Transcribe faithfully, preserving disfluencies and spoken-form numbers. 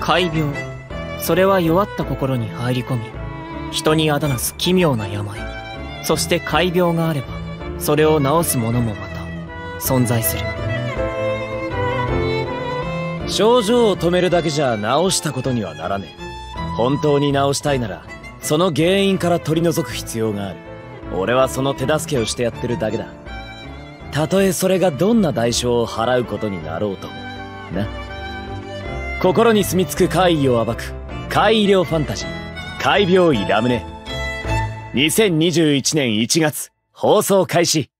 怪病。それは弱った心に入り込み、人にあだなす奇妙な病。そして怪病があれば、それを治す者もまた存在する。 症状を止めるだけじゃ治したことにはならねえ。本当に治したいなら、その原因から取り除く必要がある。俺はその手助けをしてやってるだけだ。たとえそれがどんな代償を払うことになろうとな。心に住み着く怪異を暴く怪医療ファンタジー怪病医ラムネ。にせんにじゅういちねんいちがつ放送開始。